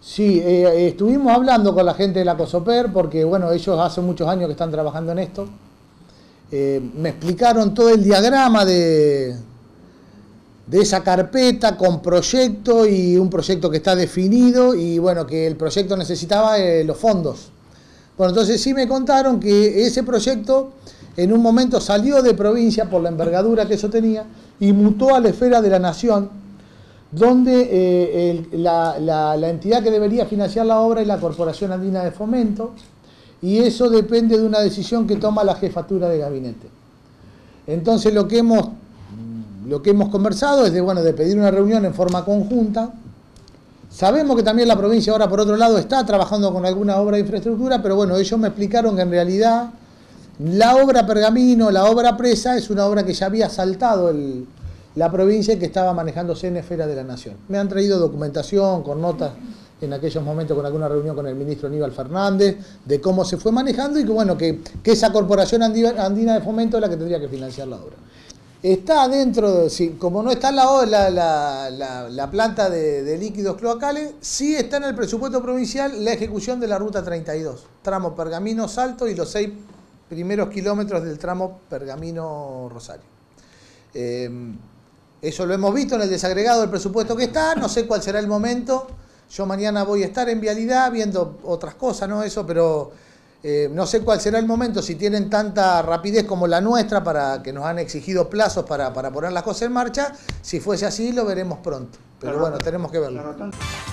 Sí, estuvimos hablando con la gente de la COSOPER porque, bueno, ellos hace muchos años que están trabajando en esto. Me explicaron todo el diagrama de esa carpeta con proyecto y un proyecto que está definido y, bueno, que el proyecto necesitaba los fondos. Bueno, entonces sí me contaron que ese proyecto en un momento salió de provincia por la envergadura que eso tenía y mutó a la esfera de la nación, donde la entidad que debería financiar la obra es la Corporación Andina de Fomento, y eso depende de una decisión que toma la jefatura de gabinete. Entonces lo que hemos conversado es de pedir una reunión en forma conjunta. Sabemos que también la provincia ahora, por otro lado, está trabajando con alguna obra de infraestructura, pero bueno, ellos me explicaron que en realidad la obra Pergamino, la obra Presa, es una obra que ya había saltado la provincia y que estaba manejándose en esfera de la nación. Me han traído documentación con notas en aquellos momentos con alguna reunión con el ministro Aníbal Fernández de cómo se fue manejando y que bueno, que esa Corporación Andina de Fomento es la que tendría que financiar la obra. Está dentro, sí, como no está la planta de líquidos cloacales, sí está en el presupuesto provincial la ejecución de la ruta 32, tramo Pergamino-Salto y los 6 primeros kilómetros del tramo Pergamino-Rosario. Eso lo hemos visto en el desagregado del presupuesto que está, no sé cuál será el momento. Yo mañana voy a estar en vialidad viendo otras cosas, ¿no? Eso, pero no sé cuál será el momento, si tienen tanta rapidez como la nuestra, para que nos han exigido plazos para poner las cosas en marcha. Si fuese así, lo veremos pronto. Pero bueno, tenemos que verlo.